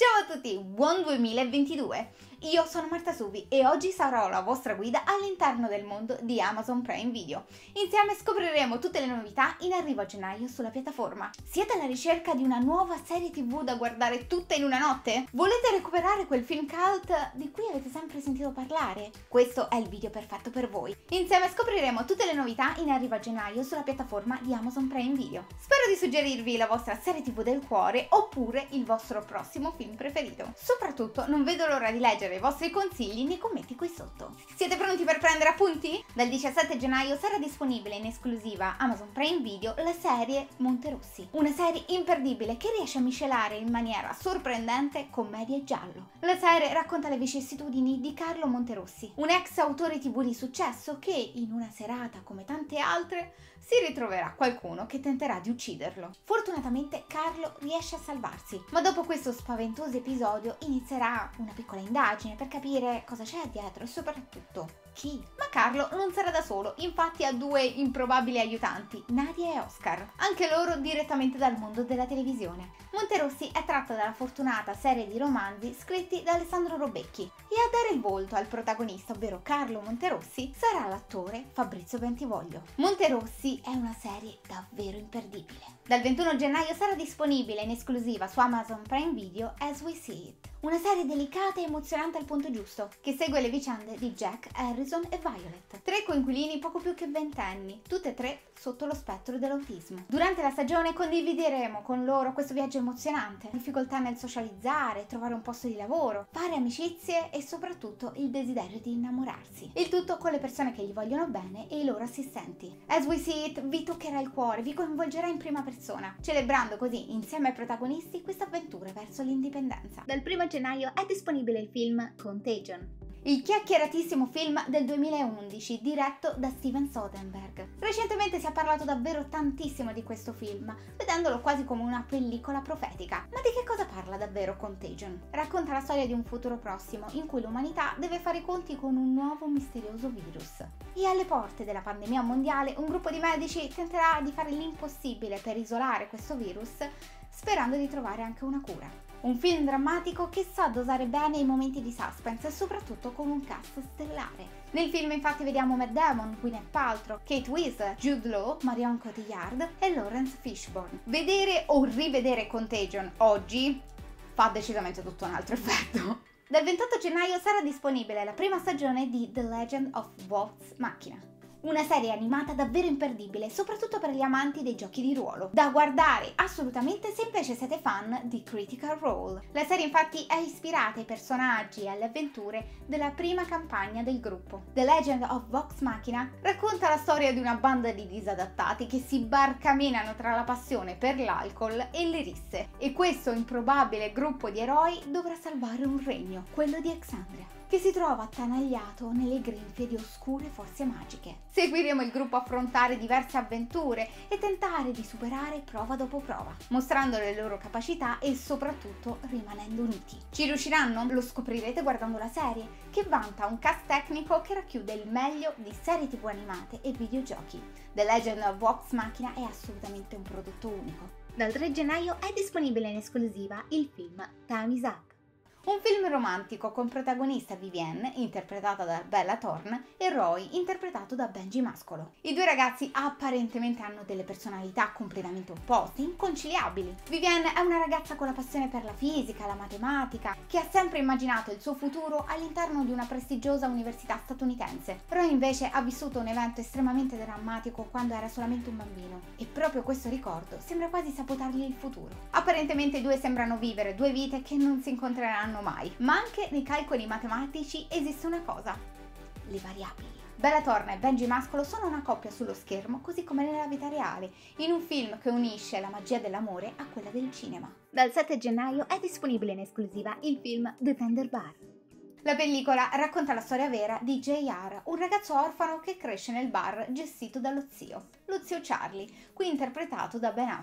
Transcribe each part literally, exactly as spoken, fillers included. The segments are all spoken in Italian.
Ciao a tutti, buon duemilaventidue! Io sono Marta Subi e oggi sarò la vostra guida all'interno del mondo di Amazon Prime Video. Insieme scopriremo tutte le novità in arrivo a gennaio sulla piattaforma. Siete alla ricerca di una nuova serie tv da guardare tutta in una notte? Volete recuperare quel film cult di cui avete sempre sentito parlare? Questo è il video perfetto per voi. Insieme scopriremo tutte le novità in arrivo a gennaio sulla piattaforma di Amazon Prime Video. Spero di suggerirvi la vostra serie tv del cuore oppure il vostro prossimo film preferito. Soprattutto non vedo l'ora di leggere i vostri consigli nei commenti qui sotto. Siete pronti per prendere appunti? Dal diciassette gennaio sarà disponibile in esclusiva Amazon Prime Video la serie Monterossi, una serie imperdibile che riesce a miscelare in maniera sorprendente commedia e giallo. La serie racconta le vicissitudini di Carlo Monterossi, un ex autore tv di successo che in una serata come tante altre si ritroverà qualcuno che tenterà di ucciderlo. Fortunatamente Carlo riesce a salvarsi, ma dopo questo spaventoso episodio inizierà una piccola indagine per capire cosa c'è dietro e soprattutto chi. Ma Carlo non sarà da solo, infatti ha due improbabili aiutanti, Nadia e Oscar, anche loro direttamente dal mondo della televisione. Monterossi è tratta dalla fortunata serie di romanzi scritti da Alessandro Robecchi e a dare il volto al protagonista, ovvero Carlo Monterossi, sarà l'attore Fabrizio Bentivoglio. Monterossi è una serie davvero imperdibile. Dal ventuno gennaio sarà disponibile in esclusiva su Amazon Prime Video As We See It, una serie delicata e emozionante al punto giusto, che segue le vicende di Jack, Harrison e Violet, tre coinquilini poco più che ventenni, tutte e tre sotto lo spettro dell'autismo. Durante la stagione condivideremo con loro questo viaggio emozionante, difficoltà nel socializzare, trovare un posto di lavoro, fare amicizie e soprattutto il desiderio di innamorarsi. Il tutto con le persone che gli vogliono bene e i loro assistenti. As We See It vi toccherà il cuore, vi coinvolgerà in prima persona, celebrando così insieme ai protagonisti questa avventura verso l'indipendenza. Dal primo gennaio è disponibile il film Contagion, il chiacchieratissimo film del duemilaundici diretto da Steven Soderbergh. Recentemente si è parlato davvero tantissimo di questo film, vedendolo quasi come una pellicola profetica. Ma di che cosa parla davvero Contagion? Racconta la storia di un futuro prossimo in cui l'umanità deve fare i conti con un nuovo misterioso virus. E alle porte della pandemia mondiale un gruppo di medici tenterà di fare l'impossibile per isolare questo virus, sperando di trovare anche una cura. Un film drammatico che sa dosare bene i momenti di suspense e soprattutto con un cast stellare. Nel film infatti vediamo Matt Damon, Gwyneth Paltrow, Kate Winslet, Jude Law, Marion Cotillard e Lawrence Fishburne. Vedere o rivedere Contagion oggi fa decisamente tutto un altro effetto. Dal ventotto gennaio sarà disponibile la prima stagione di The Legend of Vox Machina, una serie animata davvero imperdibile, soprattutto per gli amanti dei giochi di ruolo, da guardare assolutamente se invece siete fan di Critical Role. La serie infatti è ispirata ai personaggi e alle avventure della prima campagna del gruppo. The Legend of Vox Machina racconta la storia di una banda di disadattati che si barcamenano tra la passione per l'alcol e le risse, e questo improbabile gruppo di eroi dovrà salvare un regno, quello di Exandria, che si trova attanagliato nelle grinfie di oscure forze magiche. Seguiremo il gruppo affrontare diverse avventure e tentare di superare prova dopo prova, mostrando le loro capacità e soprattutto rimanendo uniti. Ci riusciranno? Lo scoprirete guardando la serie, che vanta un cast tecnico che racchiude il meglio di serie tv animate e videogiochi. The Legend of Vox Machina è assolutamente un prodotto unico. Dal tre gennaio è disponibile in esclusiva il film Time is Up, un film romantico con protagonista Vivienne, interpretata da Bella Thorne, e Roy, interpretato da Benji Mascolo. I due ragazzi apparentemente hanno delle personalità completamente opposte, inconciliabili. Vivienne è una ragazza con la passione per la fisica, la matematica, che ha sempre immaginato il suo futuro all'interno di una prestigiosa università statunitense. Roy invece ha vissuto un evento estremamente drammatico quando era solamente un bambino, e proprio questo ricordo sembra quasi sabotargli il futuro. Apparentemente i due sembrano vivere due vite che non si incontreranno mai, ma anche nei calcoli matematici esiste una cosa: le variabili. Bella Thorne e Benji Mascolo sono una coppia sullo schermo, così come nella vita reale, in un film che unisce la magia dell'amore a quella del cinema. Dal sette gennaio è disponibile in esclusiva il film The Tender Bar. La pellicola racconta la storia vera di J R, un ragazzo orfano che cresce nel bar gestito dallo zio, lo zio Charlie, qui interpretato da Ben Affleck.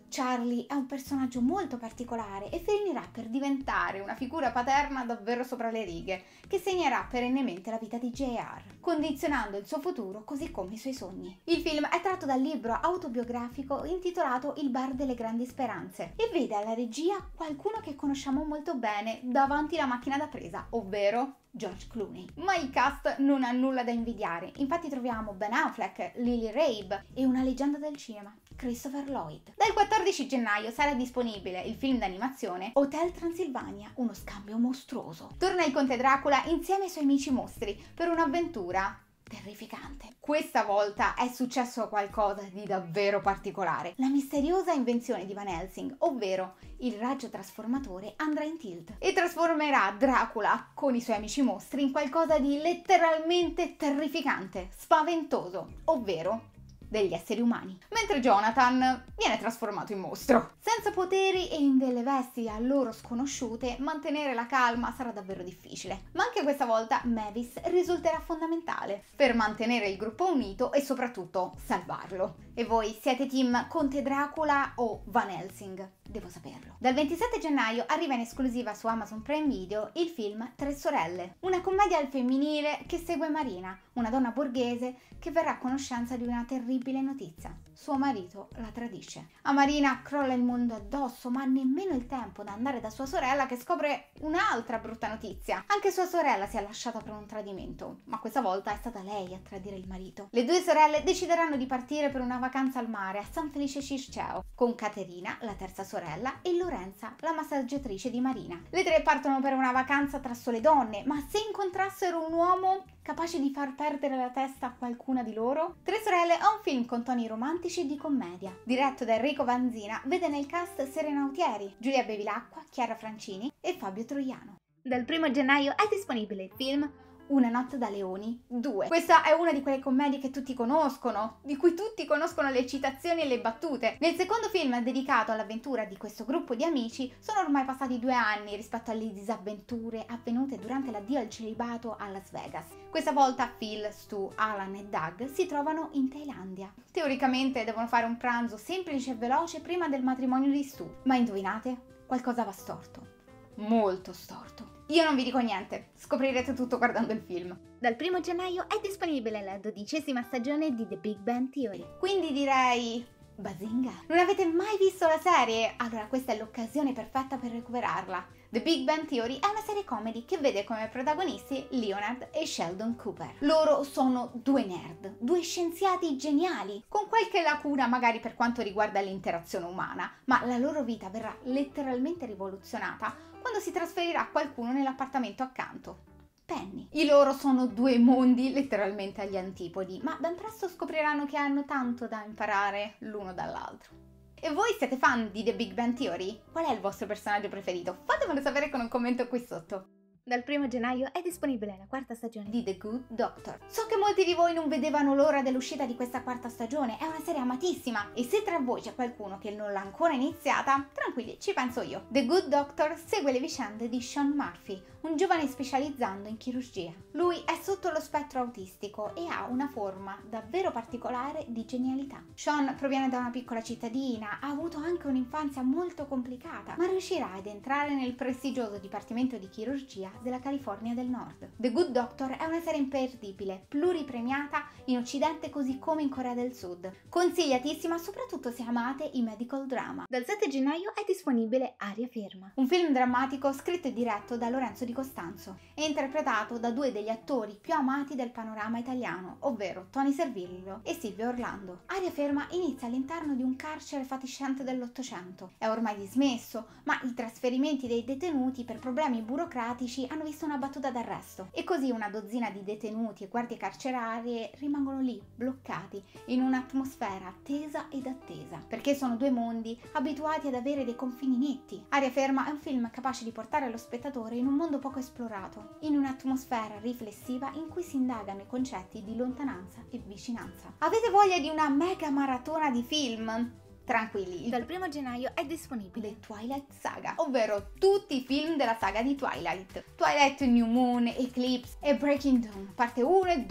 Charlie è un personaggio molto particolare e finirà per diventare una figura paterna davvero sopra le righe, che segnerà perennemente la vita di J R, condizionando il suo futuro così come i suoi sogni. Il film è tratto dal libro autobiografico intitolato Il bar delle grandi speranze e vede alla regia qualcuno che conosciamo molto bene davanti alla macchina da presa, ovvero George Clooney. Ma il cast non ha nulla da invidiare, infatti troviamo Ben Affleck, Lily Rabe e una leggenda del cinema, Christopher Lloyd. Dal quattordici gennaio sarà disponibile il film d'animazione Hotel Transilvania, uno scambio mostruoso. Torna il conte Dracula insieme ai suoi amici mostri per un'avventura terrificante. Questa volta è successo qualcosa di davvero particolare. La misteriosa invenzione di Van Helsing, ovvero il raggio trasformatore, andrà in tilt e trasformerà Dracula con i suoi amici mostri in qualcosa di letteralmente terrificante, spaventoso, ovvero degli esseri umani, mentre Jonathan viene trasformato in mostro. Senza poteri e in delle vesti a loro sconosciute, mantenere la calma sarà davvero difficile. Ma anche questa volta Mavis risulterà fondamentale per mantenere il gruppo unito e soprattutto salvarlo. E voi siete team Conte Dracula o Van Helsing? Devo saperlo. Dal ventisette gennaio arriva in esclusiva su Amazon Prime Video il film Tre sorelle, una commedia al femminile che segue Marina, una donna borghese che verrà a conoscenza di una terribile notizia. Suo marito la tradisce. A Marina crolla il mondo addosso, ma ha nemmeno il tempo da andare da sua sorella che scopre un'altra brutta notizia. Anche sua sorella si è lasciata per un tradimento, ma questa volta è stata lei a tradire il marito. Le due sorelle decideranno di partire per una vacanza al mare a San Felice Circeo, con Caterina, la terza sorella, e Lorenza, la massaggiatrice di Marina. Le tre partono per una vacanza tra sole donne, ma se incontrassero un uomo capace di far perdere la testa a qualcuna di loro? Tre sorelle è un film con toni romantici e di commedia. Diretto da Enrico Vanzina, vede nel cast Serena Autieri, Giulia Bevilacqua, Chiara Francini e Fabio Troiano. Dal primo gennaio è disponibile il film Una notte da leoni due. Questa è una di quelle commedie che tutti conoscono, di cui tutti conoscono le citazioni e le battute. Nel secondo film dedicato all'avventura di questo gruppo di amici sono ormai passati due anni rispetto alle disavventure avvenute durante l'addio al celibato a Las Vegas. Questa volta Phil, Stu, Alan e Doug si trovano in Thailandia. Teoricamente devono fare un pranzo semplice e veloce prima del matrimonio di Stu, ma indovinate? Qualcosa va storto. Molto storto. Io non vi dico niente, scoprirete tutto guardando il film. Dal primo gennaio è disponibile la dodicesima stagione di The Big Bang Theory. Quindi direi bazinga! Non avete mai visto la serie? Allora questa è l'occasione perfetta per recuperarla. The Big Bang Theory è una serie comedy che vede come protagonisti Leonard e Sheldon Cooper. Loro sono due nerd, due scienziati geniali, con qualche lacuna magari per quanto riguarda l'interazione umana, ma la loro vita verrà letteralmente rivoluzionata quando si trasferirà qualcuno nell'appartamento accanto. Penny. I loro sono due mondi letteralmente agli antipodi, ma ben presto scopriranno che hanno tanto da imparare l'uno dall'altro. E voi siete fan di The Big Bang Theory? Qual è il vostro personaggio preferito? Fatemelo sapere con un commento qui sotto. Dal primo gennaio è disponibile la quarta stagione di The Good Doctor. So che molti di voi non vedevano l'ora dell'uscita di questa quarta stagione, è una serie amatissima e se tra voi c'è qualcuno che non l'ha ancora iniziata, tranquilli, ci penso io. The Good Doctor segue le vicende di Sean Murphy, un giovane specializzando in chirurgia. Lui è sotto lo spettro autistico e ha una forma davvero particolare di genialità. Sean proviene da una piccola cittadina, ha avuto anche un'infanzia molto complicata, ma riuscirà ad entrare nel prestigioso dipartimento di chirurgia della California del Nord. The Good Doctor è una serie imperdibile, pluripremiata in Occidente così come in Corea del Sud. Consigliatissima soprattutto se amate i medical drama. Dal sette gennaio è disponibile Aria ferma, un film drammatico scritto e diretto da Lorenzo Di Costanzo e interpretato da due degli attori più amati del panorama italiano, ovvero Tony Servillo e Silvia Orlando. Aria ferma inizia all'interno di un carcere fatiscente dell'Ottocento. È ormai dismesso, ma i trasferimenti dei detenuti per problemi burocratici hanno visto una battuta d'arresto e così una dozzina di detenuti e guardie carcerarie rimangono lì, bloccati, in un'atmosfera tesa ed attesa, perché sono due mondi abituati ad avere dei confini netti. Aria ferma è un film capace di portare lo spettatore in un mondo poco esplorato, in un'atmosfera riflessiva in cui si indagano i concetti di lontananza e vicinanza. Avete voglia di una mega maratona di film? Tranquilli, dal primo gennaio è disponibile Twilight Saga, ovvero tutti i film della saga di Twilight. Twilight New Moon, Eclipse e Breaking Dawn, parte uno e due.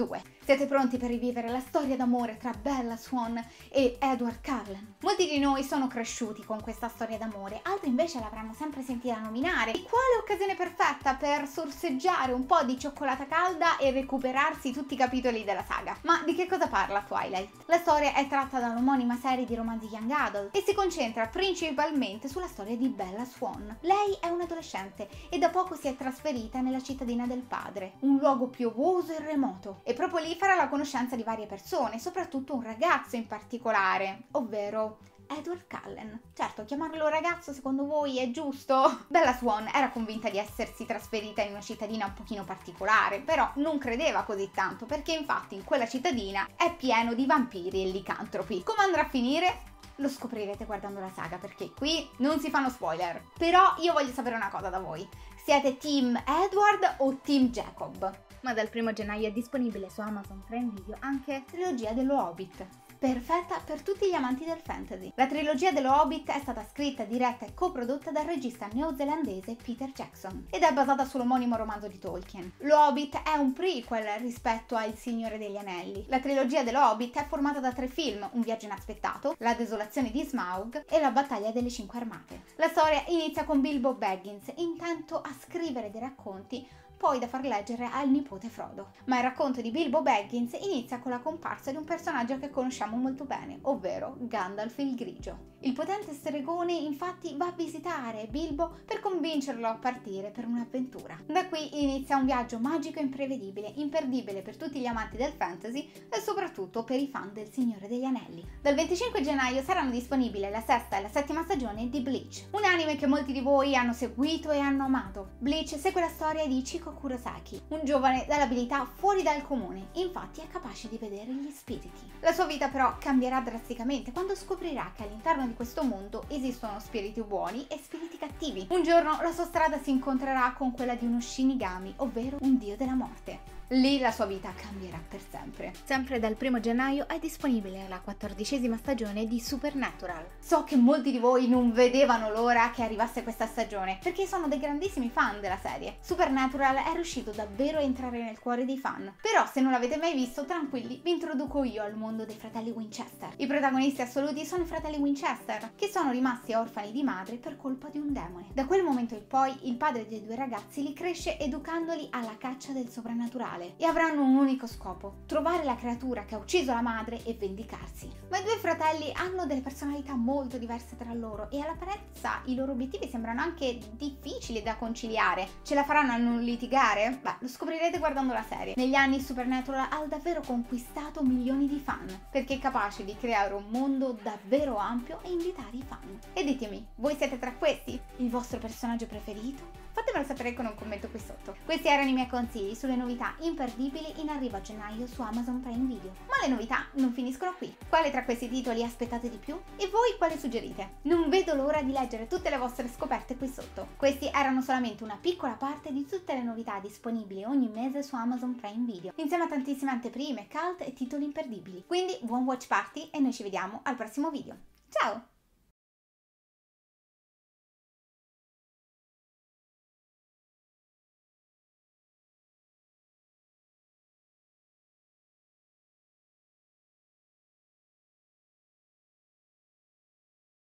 Siete pronti per rivivere la storia d'amore tra Bella Swan e Edward Cullen? Molti di noi sono cresciuti con questa storia d'amore, altri invece l'avranno sempre sentita nominare. E quale occasione perfetta per sorseggiare un po' di cioccolata calda e recuperarsi tutti i capitoli della saga. Ma di che cosa parla Twilight? La storia è tratta dall'omonima serie di romanzi young adult e si concentra principalmente sulla storia di Bella Swan. Lei è un'adolescente e da poco si è trasferita nella cittadina del padre, un luogo piovoso e remoto, e proprio lì farà la conoscenza di varie persone, soprattutto un ragazzo in particolare, ovvero Edward Cullen. Certo, chiamarlo ragazzo secondo voi è giusto? Bella Swan era convinta di essersi trasferita in una cittadina un pochino particolare, però non credeva così tanto, perché infatti in quella cittadina è pieno di vampiri e licantropi. Come andrà a finire? Lo scoprirete guardando la saga, perché qui non si fanno spoiler. Però io voglio sapere una cosa da voi. Siete team Edward o team Jacob? Ma dal primo gennaio è disponibile su Amazon Prime Video anche Trilogia dello Hobbit, perfetta per tutti gli amanti del fantasy. La trilogia dello Hobbit è stata scritta, diretta e coprodotta dal regista neozelandese Peter Jackson ed è basata sull'omonimo romanzo di Tolkien. Lo Hobbit è un prequel rispetto a Il Signore degli Anelli. La trilogia dello Hobbit è formata da tre film: Un viaggio inaspettato, La desolazione di Smaug e La battaglia delle Cinque Armate. La storia inizia con Bilbo Baggins intento a scrivere dei racconti poi da far leggere al nipote Frodo. Ma il racconto di Bilbo Baggins inizia con la comparsa di un personaggio che conosciamo molto bene, ovvero Gandalf il Grigio. Il potente stregone infatti va a visitare Bilbo per convincerlo a partire per un'avventura. Da qui inizia un viaggio magico e imprevedibile, imperdibile per tutti gli amanti del fantasy e soprattutto per i fan del Signore degli Anelli. Dal venticinque gennaio saranno disponibili la sesta e la settima stagione di Bleach, un anime che molti di voi hanno seguito e hanno amato. Bleach segue la storia di Ichiko Kurosaki, un giovane dall'abilità fuori dal comune, infatti è capace di vedere gli spiriti. La sua vita però cambierà drasticamente quando scoprirà che all'interno di questo mondo esistono spiriti buoni e spiriti cattivi. Un giorno la sua strada si incontrerà con quella di uno Shinigami, ovvero un dio della morte. Lì la sua vita cambierà per sempre. Sempre dal primo gennaio è disponibile la quattordicesima stagione di Supernatural. So che molti di voi non vedevano l'ora che arrivasse questa stagione, perché sono dei grandissimi fan della serie. Supernatural è riuscito davvero a entrare nel cuore dei fan. Però se non l'avete mai visto, tranquilli, vi introduco io al mondo dei fratelli Winchester. I protagonisti assoluti sono i fratelli Winchester, che sono rimasti orfani di madre per colpa di un demone. Da quel momento in poi il padre dei due ragazzi li cresce educandoli alla caccia del soprannaturale e avranno un unico scopo: trovare la creatura che ha ucciso la madre e vendicarsi. Ma i due fratelli hanno delle personalità molto diverse tra loro e all'apparenza i loro obiettivi sembrano anche difficili da conciliare. Ce la faranno a non litigare? Beh, lo scoprirete guardando la serie. Negli anni Supernatural ha davvero conquistato milioni di fan, perché è capace di creare un mondo davvero ampio e invitare i fan. E ditemi, voi siete tra questi? Il vostro personaggio preferito? Fatemelo sapere con un commento qui sotto. Questi erano i miei consigli sulle novità imperdibili in arrivo a gennaio su Amazon Prime Video. Ma le novità non finiscono qui. Quale tra questi titoli aspettate di più? E voi quale suggerite? Non vedo l'ora di leggere tutte le vostre scoperte qui sotto. Questi erano solamente una piccola parte di tutte le novità disponibili ogni mese su Amazon Prime Video, insieme a tantissime anteprime, cult e titoli imperdibili. Quindi buon watch party e noi ci vediamo al prossimo video. Ciao!